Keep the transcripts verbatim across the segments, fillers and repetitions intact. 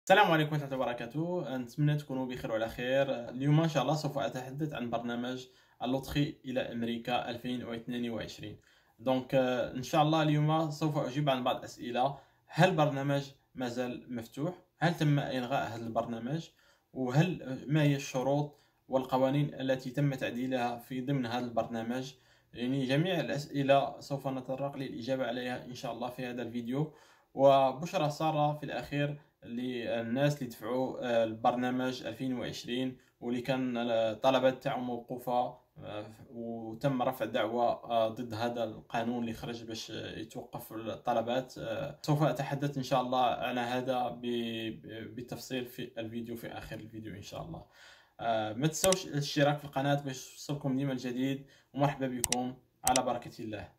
السلام عليكم ورحمة الله وبركاته، نتمنى تكونوا بخير وعلى خير. اليوم إن شاء الله سوف أتحدث عن برنامج اللوتري إلى أمريكا ألفين واثنين وعشرين. دونك آه، إن شاء الله اليوم سوف أجيب عن بعض الأسئلة. هل البرنامج ما زال مفتوح؟ هل تم إلغاء هذا البرنامج؟ وهل آه، ما هي الشروط والقوانين التي تم تعديلها في ضمن هذا البرنامج؟ يعني جميع الأسئلة سوف نتطرق للإجابة عليها إن شاء الله في هذا الفيديو. وبشرى سارة في الأخير للناس اللي دفعوا آه، البرنامج ألفين وعشرين واللي كان الطلبات تاعهم موقوفة، آه، وتم رفع دعوى آه، ضد هذا القانون اللي خرج باش يتوقف الطلبات. آه، سوف أتحدث إن شاء الله عن هذا ب- بالتفصيل في الفيديو، في آخر الفيديو إن شاء الله. آه، ما تنسوش الاشتراك في القناة باش يوصلكم ديما الجديد، ومرحبا بكم على بركة الله.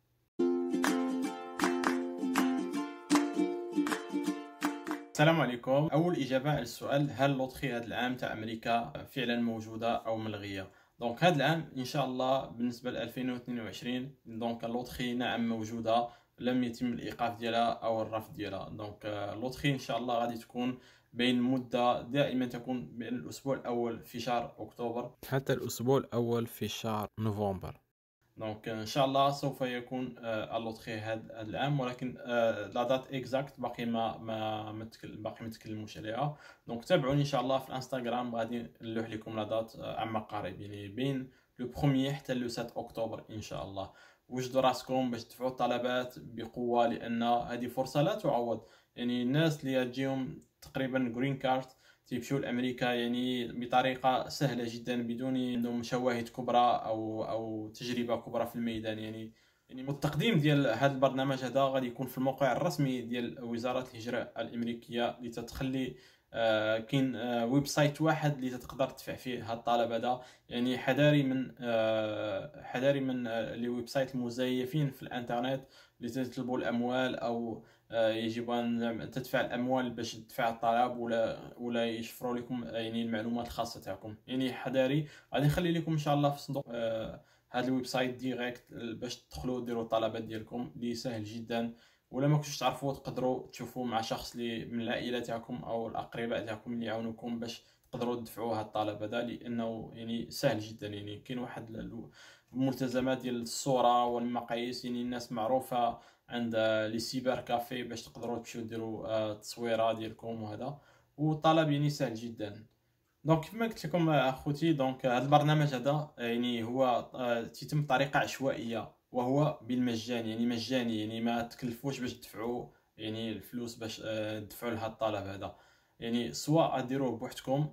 السلام عليكم. أول إجابة على السؤال، هل اللوتري هذا العام تاع أمريكا فعلا موجودة أو ملغية؟ دونك هذا العام إن شاء الله بالنسبة ل ألفين واثنين وعشرين دونك اللوتري نعم موجودة، لم يتم الإيقاف ديالها أو الرفض ديالها. دونك آه، اللوتري إن شاء الله غادي تكون بين مدة دائما تكون بين الأسبوع الأول في شهر أكتوبر حتى الأسبوع الأول في شهر نوفمبر. دونك ان شاء الله سوف يكون آه، اللوتري هذا العام، ولكن آه، لا دات اكزاكت باقي ما ما متكل باقي ما تكلموش عليها. دونك تابعوني ان شاء الله في الانستغرام، غادي نلوح لكم لا دات آه، عما قريب، يعني بين لو بروميير حتى لو سبعة اكتوبر ان شاء الله. وجدوا راسكم باش تدفعوا الطلبات بقوه، لان هذه فرصه لا تعوض. يعني الناس اللي تجيهم تقريبا جرين كارت تيمشيو لامريكا يعني بطريقه سهله جدا، بدون عندهم شواهد كبرى او او تجربه كبرى في الميدان. يعني يعني التقديم ديال هذا البرنامج هذا غادي يكون في الموقع الرسمي ديال وزاره الهجره الامريكيه، اللي تتخلي آه كاين آه ويب سايت واحد اللي تقدر تدفع فيه هذا الطلب هذا. يعني حذاري من آه حذاري من آه لي ويب سايت المزيفين في الانترنت اللي تطلبوا الاموال، او آه، يجب أن تدفع الأموال باش تدفع الطلب، ولا ولا يشفروا لكم يعني المعلومات الخاصة تاعكم. يعني حذاري. غادي نخلي لكم إن شاء الله في صندوق آه هذا الويب سايت ديريكت باش تدخلوا ديروا الطلبات ديالكم، اللي سهل جدا. ولا ما كنتوش تعرفوا تقدروا تشوفوا مع شخص اللي من العائلة تاعكم أو الأقرباء تاعكم اللي يعاونوكم باش تقدروا تدفعوا هذا الطلب هذا، لأنه يعني سهل جدا. يعني كاين واحد الملتزمات ديال الصورة والمقاييس، يعني الناس معروفة عند لي سيبر كافي باش تقدروا تمشيو ديروا آه، التصويره ديالكم وهذا. والطلب يعني سهل جدا. دونك كما قلت لكم آه، اخوتي، دونك هذا البرنامج هذا آه، يعني هو آه، تيتم بطريقه عشوائيه، وهو بالمجان، يعني مجاني، يعني ما تكلفوش باش تدفعوا يعني الفلوس باش آه، تدفعوا لهذا الطلب هذا. يعني سواء ديروه بوحدكم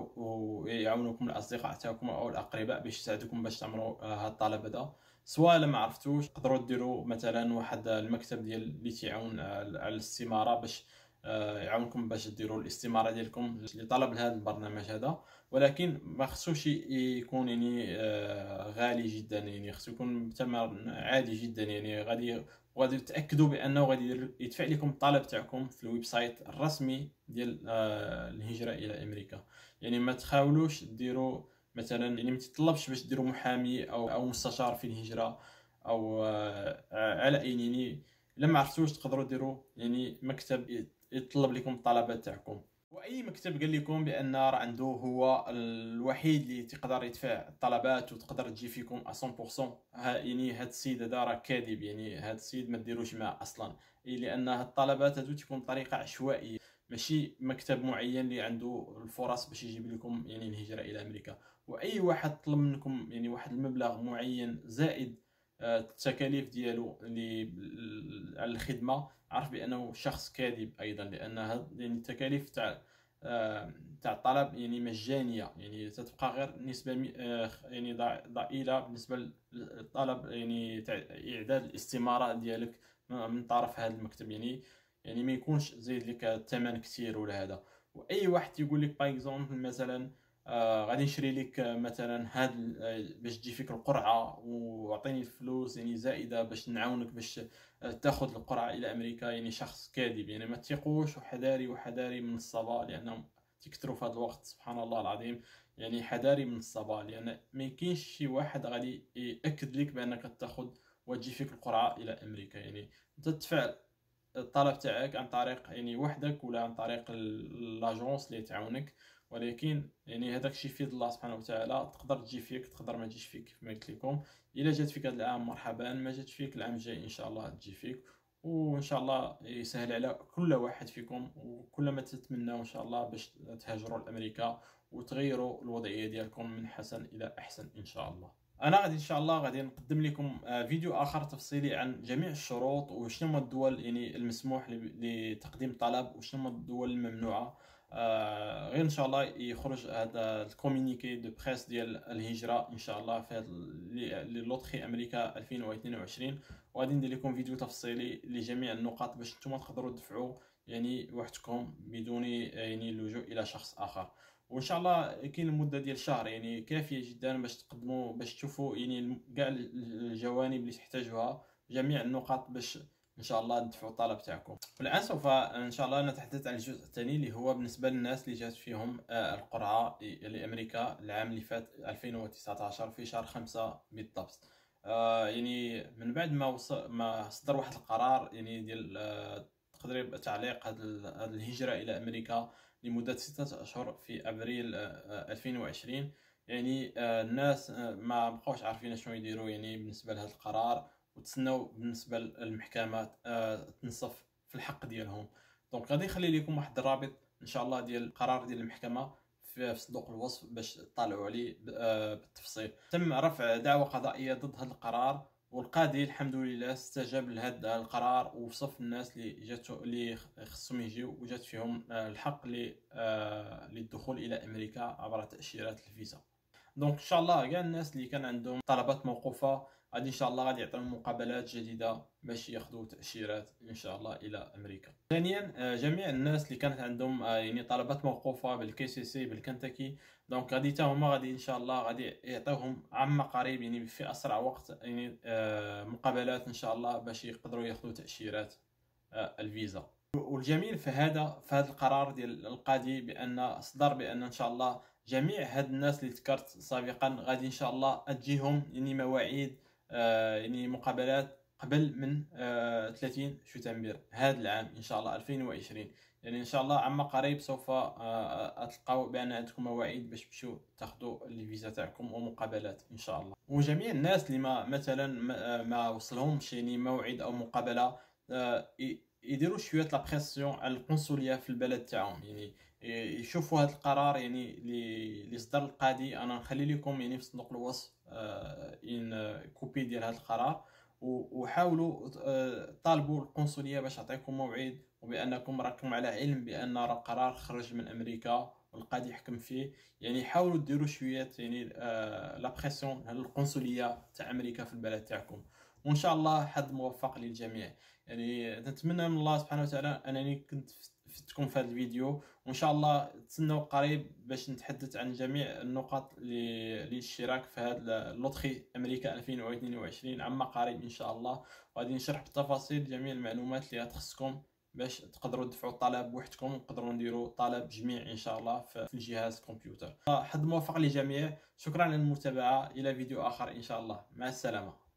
او يعاونوكم الاصدقاء تاعكم او الاقرباء باش يساعدوكم باش تعملوا آه، هذا الطلب هذا. سواء لما عرفتوش تقدروا ديروا مثلا واحد المكتب ديال اللي تيعاون على على الاستماره باش آه، يعاونكم باش ديروا الاستماره ديالكم لطلب هذا البرنامج هذا. ولكن ما خصوش يكون يعني آه، غالي جدا، يعني خصو يكون بثمن عادي جدا. يعني غادي وغادي تاكدوا بانه غادي يدير- يدفع لكم الطلب تاعكم في الويب سايت الرسمي ديال آه، الهجره الى امريكا. يعني ما تحاولوش ديروا مثلا، يعني ما تطلبش باش ديروا محامي او او مستشار في الهجره، او آه، على اي يعني. لما عرفتوش تقدروا ديروا يعني مكتب يطلب لكم الطلبات تاعكم. واي مكتب قال لكم بان راه عنده هو الوحيد اللي تقدر يدفع الطلبات وتقدر تجي فيكم مية بالمية، ها يعني هاد السيد هذا راه كاذب. يعني هاد السيد ما ديروش معاه اصلا، إيه لان هاد الطلبات هادو تكون بطريقه عشوائيه، ماشي مكتب معين اللي عنده الفرص باش يجيب لكم يعني الهجره الى امريكا. واي واحد طلب منكم يعني واحد المبلغ معين زائد آه، التكاليف ديالو اللي على الخدمه، عرف بانه شخص كاذب ايضا، لان هاد يعني التكاليف تاع آه، تاع الطلب يعني مجانيه، يعني تتبقى غير نسبه مي- آه، يعني ضع- ضئيله بالنسبه للطلب، يعني تاع اعداد الاستماره ديالك من طرف هذا المكتب. يعني يعني ما يكونش زايد لك الثمن كثير ولا هذا. واي واحد يقول لك باغ اكزومبل مثلا آه غادي نشري لك آه، مثلا هاد آه، باش تجي فيك القرعه واعطيني الفلوس يعني زائده باش نعاونك باش آه، تاخذ القرعه الى امريكا، يعني شخص كاذب. يعني ما تثقوش، وحذاري وحذاري من الصبا، لانهم تكثروا في هذا الوقت سبحان الله العظيم. يعني حذاري من الصبا، لان ما يمكنش شي واحد غادي ياكد لك بانك تاخذ وتجي فيك القرعه الى امريكا. يعني انت تدفع الطلب تاعك عن طريق يعني وحدك ولا عن طريق لاجونس اللي تعاونك، ولكن يعني هذاك الشيء في يد الله سبحانه وتعالى. تقدر تجي فيك تقدر ما تجيش فيك كما قلت لكم. الا جات فيك هذا العام مرحبا، ما جات فيك العام الجاي ان شاء الله تجي فيك، وان شاء الله يسهل على كل واحد فيكم. وكل ما تتمنوا ان شاء الله باش تهاجروا لامريكا وتغيروا الوضعيه ديالكم من حسن الى احسن ان شاء الله. انا غادي ان شاء الله غادي نقدم لكم فيديو اخر تفصيلي عن جميع الشروط وشنو هما الدول يعني المسموح لتقديم طلب وشنو هما الدول الممنوعه. آه غير ان شاء الله يخرج هذا الكومونيكي دو بريس ديال الهجره ان شاء الله في هذا لوطخي امريكا ألفين واثنين وعشرين، وغادي ندير لكم فيديو تفصيلي لجميع النقاط باش نتوما تقدروا تدفعوا يعني وحدكم بدون يعني اللجوء الى شخص اخر. وان شاء الله كاين المده ديال شهر يعني كافيه جدا باش تقدموا باش تشوفوا يعني كاع الجوانب اللي تحتاجوها، جميع النقاط باش ان شاء الله ندفعوا الطلب تاعكم. والان سوف ان شاء الله نتحدث عن الجزء الثاني اللي هو بالنسبه للناس اللي جات فيهم القرعه لامريكا العام اللي فات ألفين وتسعة عشر في شهر خمسة بالضبط. آه يعني من بعد ما وصل ما صدر واحد القرار يعني ديال آه تقدر تعليق هذه الهجره الى امريكا لمده ستة اشهر في ابريل ألفين وعشرين، يعني الناس ما بقاوش عارفين شنو يديروا يعني بالنسبه لهذا القرار، وتسناو بالنسبه للمحكمه تنصف في الحق ديالهم. دونك غادي نخلي لكم واحد الرابط ان شاء الله ديال القرار ديال المحكمه في صندوق الوصف باش تطالعوا عليه بالتفصيل. تم رفع دعوى قضائيه ضد هذا القرار، والقاضي الحمد لله استجاب لهذا القرار ووصف الناس اللي جاتو اللي خصهم يجيو وجات فيهم الحق للدخول الى امريكا عبر تاشيرات الفيزا. دونك ان شاء الله كاع الناس اللي كان عندهم طلبات موقوفه غادي ان شاء الله غادي يعطيهم مقابلات جديده باش ياخذوا تاشيرات ان شاء الله الى امريكا. ثانيا جميع الناس اللي كانت عندهم يعني طلبات موقوفه بالكي سي سي بالكنتاكي، دونك غادي حتى هما غادي ان شاء الله غادي يعطيوهم عما قريب يعني في اسرع وقت يعني مقابلات ان شاء الله باش يقدروا ياخذوا تاشيرات الفيزا. والجميل في هذا في هذا القرار ديال القاضي بان اصدر بان ان شاء الله جميع هاد الناس اللي ذكرت سابقا غادي ان شاء الله تجيهم يعني مواعيد آه يعني مقابلات قبل من آه ثلاثين شتنبر هذا العام ان شاء الله ألفين وعشرين. يعني ان شاء الله عما قريب سوف آه تلقاو بان عندكم مواعيد باش تمشيو تاخذوا الفيزا تاعكم ومقابلات ان شاء الله. وجميع الناس اللي ما مثلا ما, ما وصلهمش يعني موعد او مقابله آه يديروا شويه لا بريسيون على القنصليه في البلد تاعهم، يعني يشوفوا هذا القرار يعني اللي صدر القاضي. انا نخلي لكم يعني في صندوق الوصف آه ان كوبي ديال هذا القرار، وحاولوا آه طالبوا القنصليه باش تعطيكم موعد وبانكم راكم على علم بان القرار خرج من امريكا والقاضي يحكم فيه. يعني حاولوا ديروا شويه يعني آه لا بريسيون على القنصليه تاع امريكا في البلد تاعكم، وان شاء الله حد موفق للجميع. يعني نتمنى من الله سبحانه وتعالى انني كنت فتكم في هذا الفيديو، وان شاء الله تسناو قريب باش نتحدث عن جميع النقط للاشتراك في هذا اللوطخي امريكا ألفين واثنين وعشرين عما قريب ان شاء الله. وغادي نشرح بالتفاصيل جميع المعلومات اللي تخصكم باش تقدروا تدفعوا الطلب وحدكم ونقدروا نديروا طلب جميع ان شاء الله في الجهاز كمبيوتر. حد موفق للجميع، شكرا على المتابعه، الى فيديو اخر ان شاء الله، مع السلامه.